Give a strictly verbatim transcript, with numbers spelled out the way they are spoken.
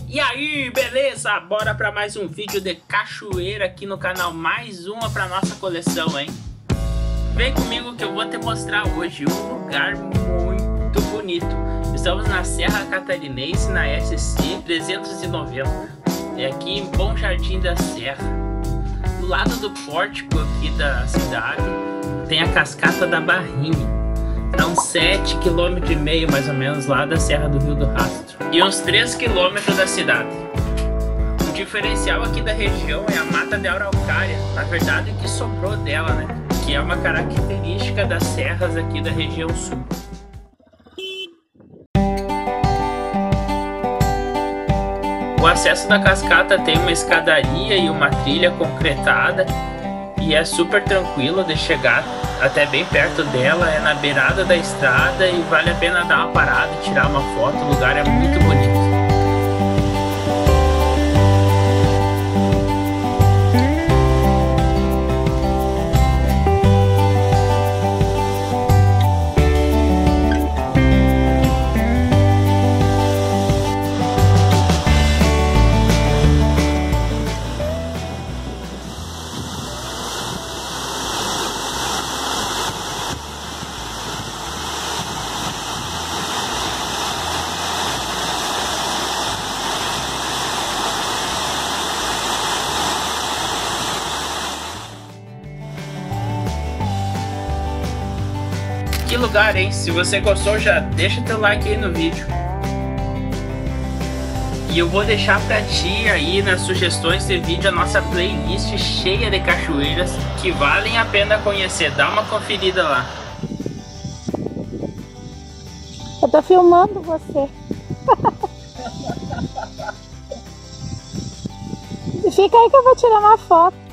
E aí, beleza? Bora para mais um vídeo de cachoeira aqui no canal, mais uma para nossa coleção, hein? Vem comigo que eu vou te mostrar hoje um lugar muito bonito. Estamos na Serra Catarinense, na S C trezentos e noventa, é aqui em Bom Jardim da Serra. Do lado do pórtico aqui da cidade tem a Cascata da Barrinha. Dá uns sete quilômetros e meio mais ou menos lá da Serra do Rio do Rastro e uns três quilômetros da cidade. O diferencial aqui da região é a mata de araucária, na verdade o que sobrou dela, né? Que é uma característica das serras aqui da região sul. O acesso da cascata tem uma escadaria e uma trilha concretada e é super tranquilo de chegar até bem perto dela, é na beirada da estrada e vale a pena dar uma parada e tirar uma foto, o lugar é muito bonito. Que lugar, hein? Se você gostou, já deixa teu like aí no vídeo. E eu vou deixar pra ti aí nas sugestões de vídeo a nossa playlist cheia de cachoeiras que valem a pena conhecer. Dá uma conferida lá. Eu tô filmando você. Fica aí que eu vou tirar uma foto.